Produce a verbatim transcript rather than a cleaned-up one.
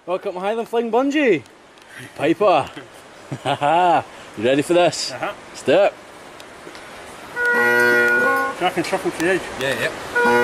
Welcome to Highland Fling Bungee. Piper. Haha. You ready for this? Uh-huh. Step. So I can shuffle to the edge. Yeah, yeah.